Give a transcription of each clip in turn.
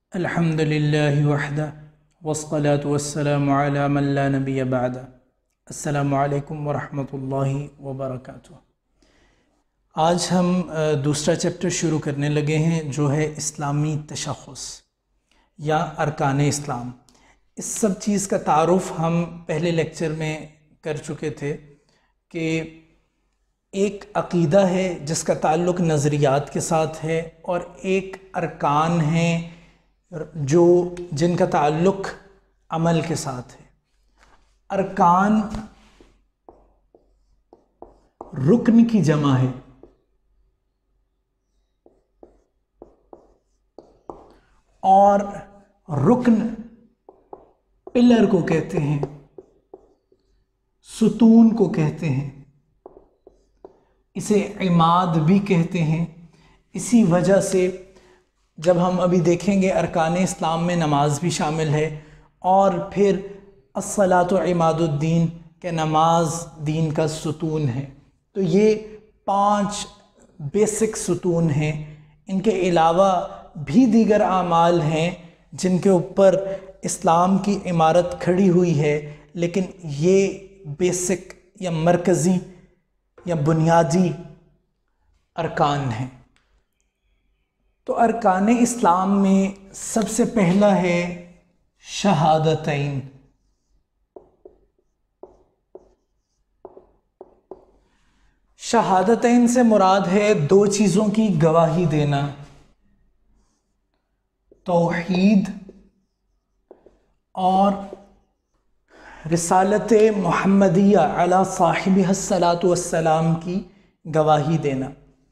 الحمدللہ وحدہ والصلاة والسلام علی من لا نبی بعدہ۔ السلام علیکم ورحمۃ اللہ وبرکاتہ۔ آج ہم دوسرا چیپٹر شروع کرنے لگے ہیں جو ہے اسلامی تشخص یا ارکان اسلام۔ اس سب چیز کا تعارف ہم پہلے لیکچر میں کر چکے تھے کہ ایک عقیدہ ہے جس کا تعلق نظریات کے ساتھ ہے، اور ایک ارکان ہیں جن کا تعلق عمل کے ساتھ ہے۔ ارکان رکن کی جمع ہے، اور رکن پلر کو کہتے ہیں، ستون کو کہتے ہیں، اسے عماد بھی کہتے ہیں۔ اسی وجہ سے جب ہم ابھی دیکھیں گے ارکان اسلام میں نماز بھی شامل ہے، اور پھر الصلاۃ عماد الدین کہ نماز دین کا ستون ہے۔ تو یہ 5 بیسک ستون ہیں۔ ان کے علاوہ بھی دیگر اعمال ہیں جن کے اوپر اسلام کی عمارت کھڑی ہوئی ہے، لیکن یہ بیسک یا مرکزی یا بنیادی ارکان ہیں۔ تو ارکان اسلام میں سب سے پہلا ہے شہادتین۔ شہادتین سے مراد ہے 2 چیزوں کی گواہی دینا، توحید اور رسالت محمدیہ علی صاحبہ الصلاۃ والسلام کی گواہی دینا۔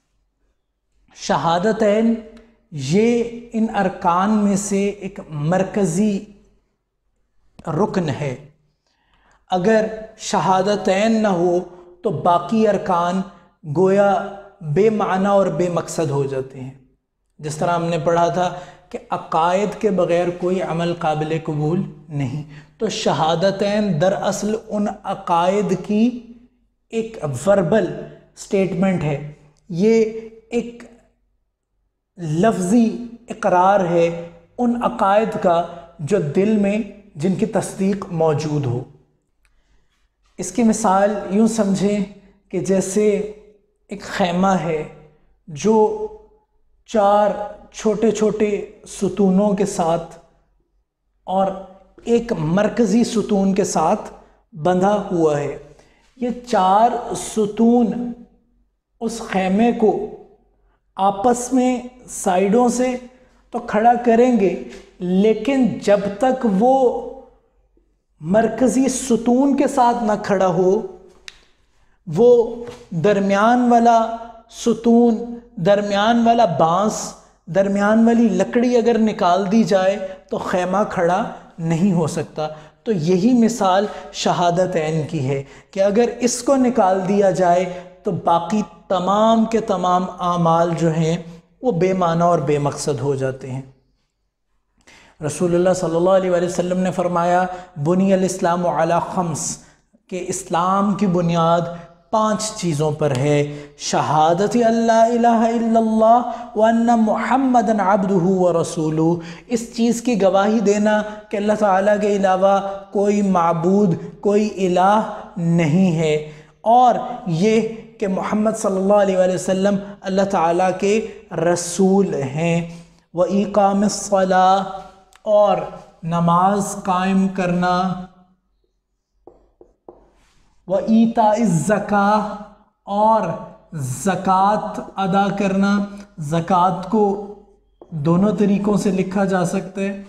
شہادتین یہ ان ارکان میں سے ایک مرکزی رکن ہے۔ اگر شہادتین نہ ہو تو باقی ارکان گویا بے معنی اور بے مقصد ہو جاتے ہیں۔ جس طرح ہم نے پڑھا تھا کہ عقائد کے بغیر کوئی عمل قابل قبول نہیں، تو شہادتین دراصل ان عقائد کی ایک وربل سٹیٹمنٹ ہے، یہ ایک لفظی اقرار ہے ان عقائد کا جو دل میں جن کی تصدیق موجود ہو۔ اس کی مثال یوں سمجھیں کہ جیسے ایک خیمہ ہے جو 4 چھوٹے چھوٹے ستونوں کے ساتھ اور ایک مرکزی ستون کے ساتھ بندھا ہوا ہے۔ یہ 4 ستون اس خیمے کو آپس میں سائیڈوں سے تو کھڑا کریں گے، لیکن جب تک وہ مرکزی ستون کے ساتھ نہ کھڑا ہو، وہ درمیان والا ستون، درمیان والا بانس، درمیان والی لکڑی اگر نکال دی جائے تو خیمہ کھڑا نہیں ہو سکتا۔ تو یہی مثال شہادتین کی ہے کہ اگر اس کو نکال دیا جائے تو باقی تمام کے تمام اعمال جو ہیں وہ بے معنی اور بے مقصد ہو جاتے ہیں۔ رسول اللہ صلی اللہ علیہ وآلہ وسلم نے فرمایا بنی الاسلام علی 5 کہ اسلام کی بنیاد 5 چیزوں پر ہے: شہادت اللہ الہ الا اللہ وان محمد عبدہ ورسولہ، اس چیز کی گواہی دینا کہ اللہ تعالیٰ کے علاوہ کوئی معبود، کوئی الہ نہیں ہے، اور یہ کہ محمد صلی اللہ علیہ وآلہ وسلم اللہ تعالیٰ کے رسول ہیں، وَإِقَامِ الصَّلَاةِ اور نماز قائم کرنا، وَإِيتَاءِ الزَّكَاةِ اور زکوٰۃ ادا کرنا۔ زکوٰۃ کو دونوں طریقوں سے لکھا جا سکتا ہے،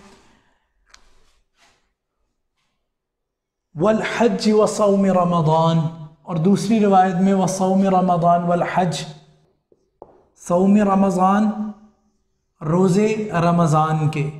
وَالْحَجِّ وَصَوْمِ رَمَضَان، اور دوسری روایت میں وَصَوْمِ رَمَضَان وَالْحَجِّ، صوم رمضان، روزے رمضان کے،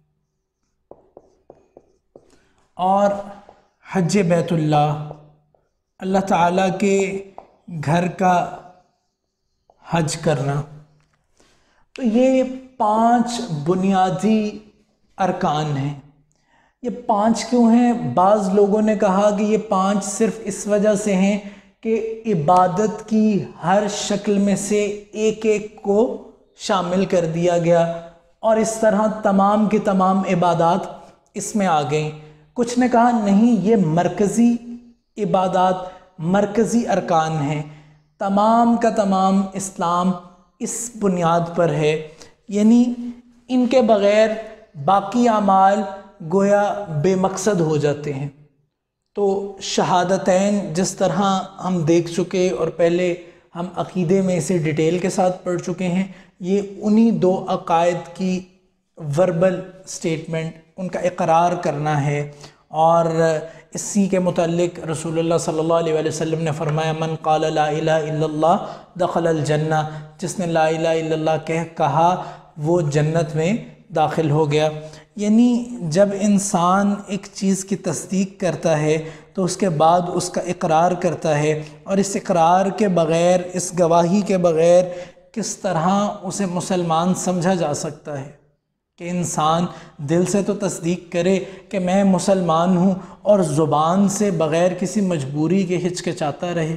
اور حج بیت اللہ، اللہ تعالیٰ کے گھر کا حج کرنا۔ تو یہ 5 بنیادی ارکان ہیں۔ یہ 5 کیوں ہیں؟ بعض لوگوں نے کہا کہ یہ 5 صرف اس وجہ سے ہیں کہ عبادت کی ہر شکل میں سے ایک ایک کو شامل کر دیا گیا، اور اس طرح تمام کی تمام عبادات اس میں آ گئیں۔ کچھ نے کہا نہیں، یہ مرکزی عبادات، مرکزی ارکان ہیں، تمام کا تمام اسلام اس بنیاد پر ہے، یعنی ان کے بغیر باقی اعمال گویا بے مقصد ہو جاتے ہیں۔ تو شہادتین جس طرح ہم دیکھ چکے اور پہلے ہم عقیدے میں اسے ڈیٹیل کے ساتھ پڑھ چکے ہیں، یہ انہی دو عقائد کی وربل سٹیٹمنٹ، ان کا اقرار کرنا ہے۔ اور اسی کے متعلق رسول اللہ صلی اللہ علیہ وآلہ وسلم نے فرمایا من قال لا الہ الا اللہ دخل الجنہ، جس نے لا الہ الا اللہ کہا وہ جنت میں داخل ہو گیا۔ یعنی جب انسان ایک چیز کی تصدیق کرتا ہے تو اس کے بعد اس کا اقرار کرتا ہے، اور اس اقرار کے بغیر، اس گواہی کے بغیر کس طرح اسے مسلمان سمجھا جا سکتا ہے کہ انسان دل سے تو تصدیق کرے کہ میں مسلمان ہوں اور زبان سے بغیر کسی مجبوری کے ہچکچاتا رہے۔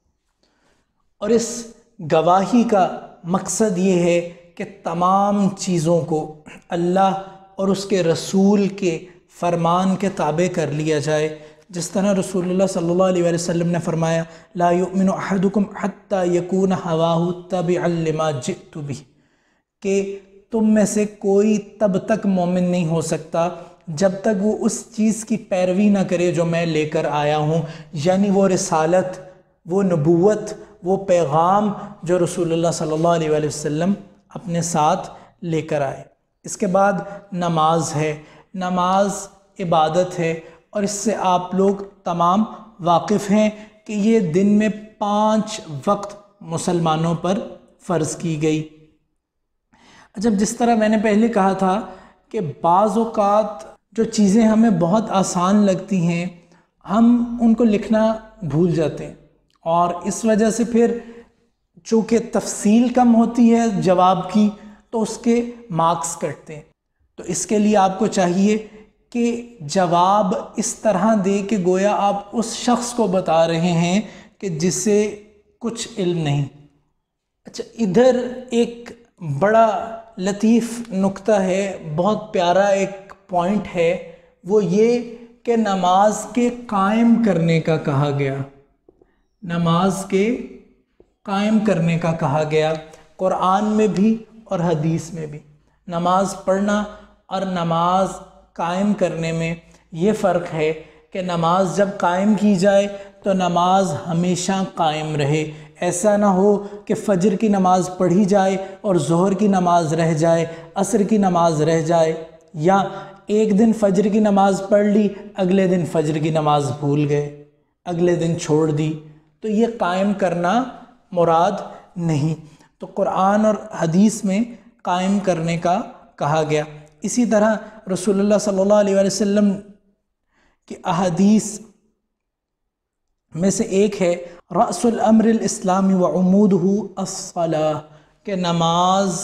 اور اس گواہی کا مقصد یہ ہے کہ تمام چیزوں کو اللہ اور اس کے رسول کے فرمان کے تابع کر لیا جائے، جس طرح رسول اللہ صلی اللہ علیہ وآلہ وسلم نے فرمایا لا یؤمن احدکم حتی یکون ہواہ تبعا لما جئت بہ، کہ تم میں سے کوئی تب تک مومن نہیں ہو سکتا جب تک وہ اس چیز کی پیروی نہ کرے جو میں لے کر آیا ہوں، یعنی وہ رسالت، وہ نبوت، وہ پیغام جو رسول اللہ صلی اللہ علیہ وآلہ وسلم اپنے ساتھ لے کر آئے۔ اس کے بعد نماز ہے، نماز عبادت ہے، اور اس سے آپ لوگ تمام واقف ہیں کہ یہ دن میں 5 وقت مسلمانوں پر فرض کی گئی۔ جب جس طرح میں نے پہلے کہا تھا کہ بعض اوقات جو چیزیں ہمیں بہت آسان لگتی ہیں ہم ان کو لکھنا بھول جاتے ہیں، اور اس وجہ سے پھر چونکہ تفصیل کم ہوتی ہے جواب کی تو اس کے مارکس کٹتے ہیں۔ تو اس کے لیے آپ کو چاہیے کہ جواب اس طرح دے کہ گویا آپ اس شخص کو بتا رہے ہیں کہ جسے کچھ علم نہیں۔ اچھا، ادھر ایک بڑا لطیف نکتہ ہے، بہت پیارا ایک پوائنٹ ہے، وہ یہ کہ نماز کے قائم کرنے کا کہا گیا، نماز کے قائم کرنے کا کہا گیا، قرآن میں بھی اور حدیث میں بھی۔ نماز پڑھنا اور نماز قائم کرنے میں یہ فرق ہے کہ نماز جب قائم کی جائے تو نماز ہمیشہ قائم رہے، ایسا نہ ہو کہ فجر کی نماز پڑھی جائے اور ظہر کی نماز رہ جائے، عصر کی نماز رہ جائے، یا ایک دن فجر کی نماز پڑھ لی، اگلے دن فجر کی نماز بھول گئے، اگلے دن چھوڑ دی، تو یہ قائم کرنا مراد نہیں۔ تو قرآن اور حدیث میں قائم کرنے کا کہا گیا۔ اسی طرح رسول اللہ صلی اللہ علیہ وآلہ وسلم کی احادیث میں سے ایک ہے رأس الامر الاسلام وعمودہ الصلاۃ، کہ نماز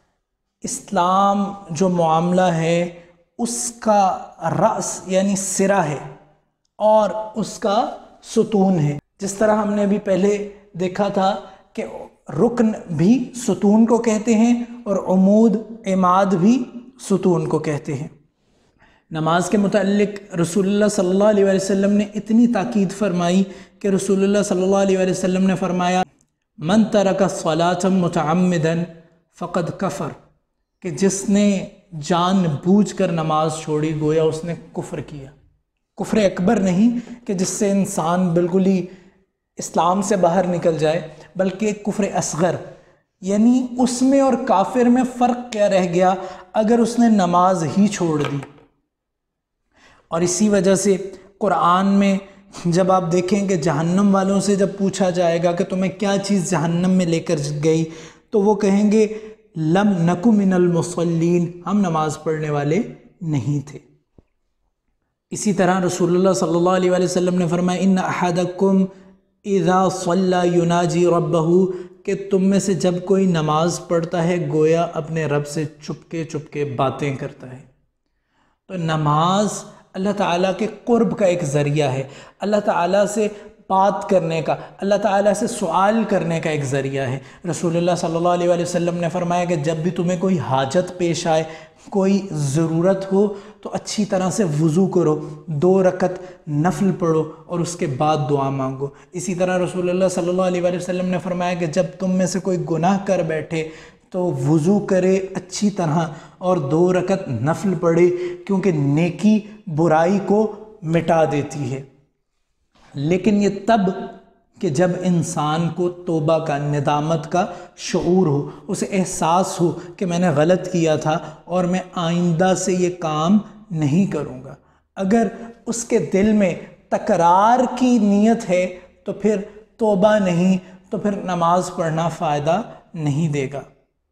اسلام جو معاملہ ہے اس کا رأس یعنی سرا ہے اور اس کا ستون ہے۔ جس طرح ہم نے ابھی پہلے دیکھا تھا کہ رکن بھی ستون کو کہتے ہیں اور عمود، عماد بھی ستون کو کہتے ہیں۔ نماز کے متعلق رسول اللہ صلی اللہ علیہ وآلہ وسلم نے اتنی تاکید فرمائی کہ رسول اللہ صلی اللہ علیہ وآلہ وسلم نے فرمایا من ترک الصلاۃ متعمدا فقد کفر، کہ جس نے جان بوجھ کر نماز چھوڑی گویا اس نے کفر کیا۔ کفر اکبر نہیں کہ جس سے انسان بالکل ہی اسلام سے باہر نکل جائے، بلکہ کفر اصغر، یعنی اس میں اور کافر میں فرق کیا رہ گیا اگر اس نے نماز ہی چھوڑ دی۔ اور اسی وجہ سے قرآن میں جب آپ دیکھیں کہ جہنم والوں سے جب پوچھا جائے گا کہ تمہیں کیا چیز جہنم میں لے کر گئی، تو وہ کہیں گے لم نکو من المصلین، ہم نماز پڑھنے والے نہیں تھے۔ اسی طرح رسول اللہ صلی اللہ علیہ وآلہ وسلم نے فرمایا ان احدکم اذا صلی یناجی ربہ، کہ تم میں سے جب کوئی نماز پڑھتا ہے گویا اپنے رب سے چپکے چپکے باتیں کرتا ہے۔ تو نماز اللہ تعالیٰ کے قرب کا ایک ذریعہ ہے، اللہ تعالیٰ سے بات کرنے کا، اللہ تعالیٰ سے سوال کرنے کا ایک ذریعہ ہے۔ رسول اللہ صلی اللہ علیہ وسلم نے فرمایا کہ جب بھی تمہیں کوئی حاجت پیش آئے، کوئی ضرورت ہو، تو اچھی طرح سے وضو کرو، 2 رکعت نفل پڑھو اور اس کے بعد دعا مانگو۔ اسی طرح رسول اللہ صلی اللہ علیہ وسلم نے فرمایا کہ جب تم میں سے کوئی گناہ کر بیٹھے تو وضو کرے اچھی طرح اور 2 رکعت نفل پڑھے، کیونکہ نیکی برائی کو مٹا دیتی ہے۔ لیکن یہ تب کہ جب انسان کو توبہ کا، ندامت کا شعور ہو، اسے احساس ہو کہ میں نے غلط کیا تھا اور میں آئندہ سے یہ کام نہیں کروں گا۔ اگر اس کے دل میں تکرار کی نیت ہے تو پھر توبہ نہیں، تو پھر نماز پڑھنا فائدہ نہیں دے گا۔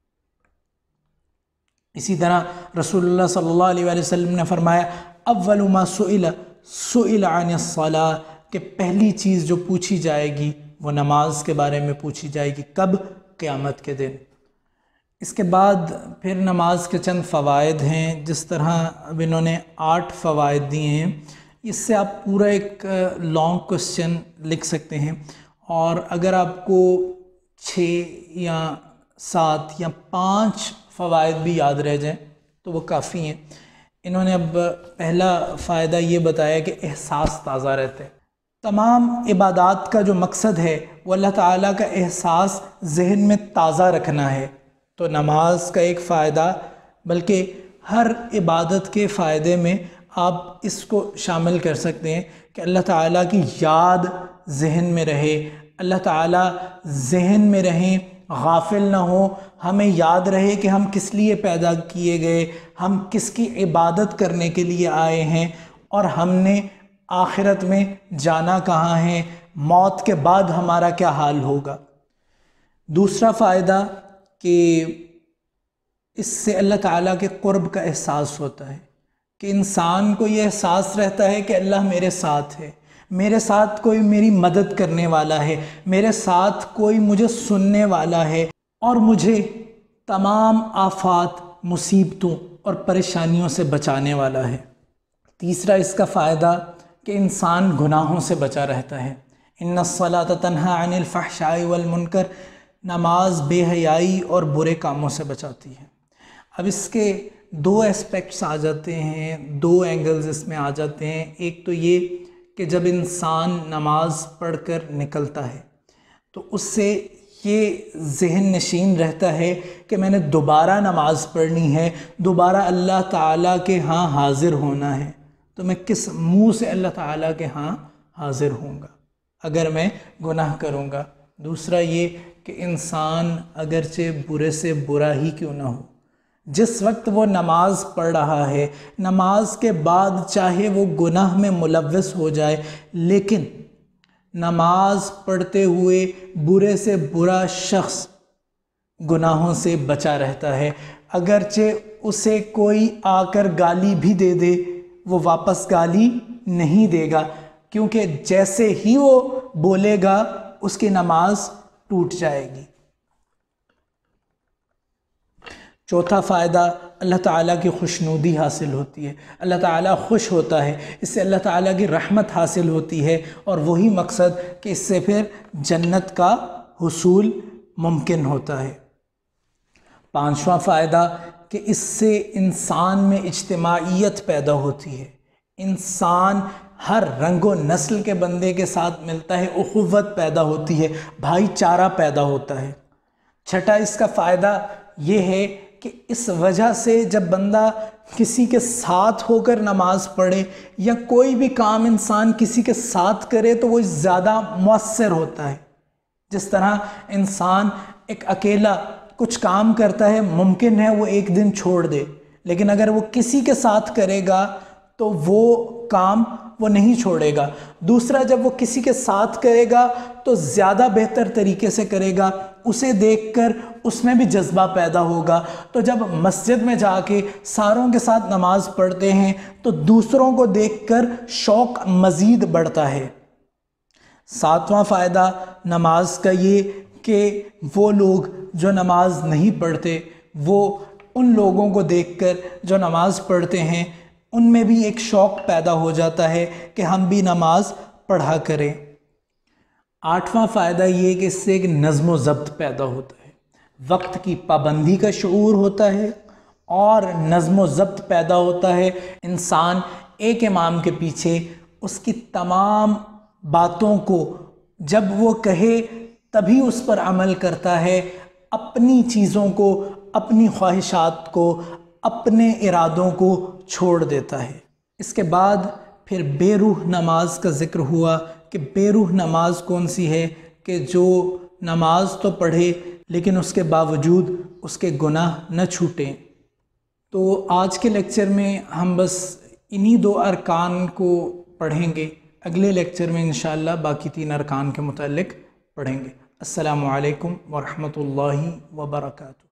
اسی طرح رسول اللہ صلی اللہ علیہ وسلم نے فرمایا اول ما سئل عن الصلاۃ، کہ پہلی چیز جو پوچھی جائے گی وہ نماز کے بارے میں پوچھی جائے گی۔ کب؟ قیامت کے دن۔ اس کے بعد پھر نماز کے چند فوائد ہیں، جس طرح اب انہوں نے 8 فوائد دیے ہیں۔ اس سے آپ پورا ایک لانگ کوسچن لکھ سکتے ہیں، اور اگر آپ کو 6 یا 7 یا 5 فوائد بھی یاد رہ جائیں تو وہ کافی ہیں۔ انہوں نے اب پہلا فائدہ یہ بتایا کہ احساس تازہ رہتا ہے۔ تمام عبادات کا جو مقصد ہے وہ اللہ تعالیٰ کا احساس ذہن میں تازہ رکھنا ہے، تو نماز کا ایک فائدہ، بلکہ ہر عبادت کے فائدے میں آپ اس کو شامل کر سکتے ہیں کہ اللہ تعالیٰ کی یاد ذہن میں رہے، اللہ تعالیٰ ذہن میں رہیں، غافل نہ ہو، ہمیں یاد رہے کہ ہم کس لیے پیدا کیے گئے، ہم کس کی عبادت کرنے کے لیے آئے ہیں، اور ہم نے آخرت میں جانا کہاں ہے، موت کے بعد ہمارا کیا حال ہوگا۔ دوسرا فائدہ کہ اس سے اللہ تعالیٰ کے قرب کا احساس ہوتا ہے، کہ انسان کو یہ احساس رہتا ہے کہ اللہ میرے ساتھ ہے، میرے ساتھ کوئی میری مدد کرنے والا ہے، میرے ساتھ کوئی مجھے سننے والا ہے، اور مجھے تمام آفات، مصیبتوں اور پریشانیوں سے بچانے والا ہے۔ تیسرا اس کا فائدہ کہ انسان گناہوں سے بچا رہتا ہے۔ ان الصلاۃ تنہی عن الفحشاء والمنکر، نماز بے حیائی اور برے کاموں سے بچاتی ہے۔ اب اس کے 2 اسپیکٹس آ جاتے ہیں، 2 اینگلز اس میں آ جاتے ہیں۔ ایک تو یہ کہ جب انسان نماز پڑھ کر نکلتا ہے تو اس سے یہ ذہن نشین رہتا ہے کہ میں نے دوبارہ نماز پڑھنی ہے، دوبارہ اللہ تعالیٰ کے ہاں حاضر ہونا ہے، تو میں کس منہ سے اللہ تعالیٰ کے ہاں حاضر ہوں گا اگر میں گناہ کروں گا۔ دوسرا یہ کہ انسان اگرچہ برے سے برا ہی کیوں نہ ہو، جس وقت وہ نماز پڑھ رہا ہے، نماز کے بعد چاہے وہ گناہ میں ملوث ہو جائے، لیکن نماز پڑھتے ہوئے برے سے برا شخص گناہوں سے بچا رہتا ہے۔ اگرچہ اسے کوئی آ کر گالی بھی دے دے، وہ واپس گالی نہیں دے گا، کیونکہ جیسے ہی وہ بولے گا اس کی نماز ٹوٹ جائے گی۔ چوتھا فائدہ، اللہ تعالیٰ کی خوشنودی حاصل ہوتی ہے، اللہ تعالیٰ خوش ہوتا ہے، اس سے اللہ تعالیٰ کی رحمت حاصل ہوتی ہے، اور وہی مقصد کہ اس سے پھر جنت کا حصول ممکن ہوتا ہے۔ پانچواں فائدہ کہ اس سے انسان میں اجتماعیت پیدا ہوتی ہے، انسان ہر رنگ و نسل کے بندے کے ساتھ ملتا ہے، اخوت پیدا ہوتی ہے، بھائی چارہ پیدا ہوتا ہے۔ چھٹا اس کا فائدہ یہ ہے کہ اس وجہ سے جب بندہ کسی کے ساتھ ہو کر نماز پڑھے یا کوئی بھی کام انسان کسی کے ساتھ کرے تو وہ زیادہ مؤثر ہوتا ہے۔ جس طرح انسان ایک اکیلا کچھ کام کرتا ہے، ممکن ہے وہ ایک دن چھوڑ دے، لیکن اگر وہ کسی کے ساتھ کرے گا تو وہ کام وہ نہیں چھوڑے گا۔ دوسرا، جب وہ کسی کے ساتھ کرے گا تو زیادہ بہتر طریقے سے کرے گا، اسے دیکھ کر اس میں بھی جذبہ پیدا ہوگا۔ تو جب مسجد میں جا کے ساروں کے ساتھ نماز پڑھتے ہیں تو دوسروں کو دیکھ کر شوق مزید بڑھتا ہے۔ ساتواں فائدہ نماز کا یہ کہ وہ لوگ جو نماز نہیں پڑھتے وہ ان لوگوں کو دیکھ کر جو نماز پڑھتے ہیں ان میں بھی ایک شوق پیدا ہو جاتا ہے کہ ہم بھی نماز پڑھا کریں۔ 8واں فائدہ یہ کہ اس سے ایک نظم و ضبط پیدا ہوتا ہے، وقت کی پابندی کا شعور ہوتا ہے اور نظم و ضبط پیدا ہوتا ہے۔ انسان ایک امام کے پیچھے اس کی تمام باتوں کو جب وہ کہے تبھی اس پر عمل کرتا ہے، اپنی چیزوں کو، اپنی خواہشات کو، اپنے ارادوں کو چھوڑ دیتا ہے۔ اس کے بعد پھر بے روح نماز کا ذکر ہوا کہ بے روح نماز کون سی ہے، کہ جو نماز تو پڑھے لیکن اس کے باوجود اس کے گناہ نہ چھوٹیں۔ تو آج کے لیکچر میں ہم بس انہی 2 ارکان کو پڑھیں گے، اگلے لیکچر میں انشاءاللہ باقی 3 ارکان کے متعلق پڑھیں گے۔ السلام علیکم ورحمۃ اللہ وبرکاتہ۔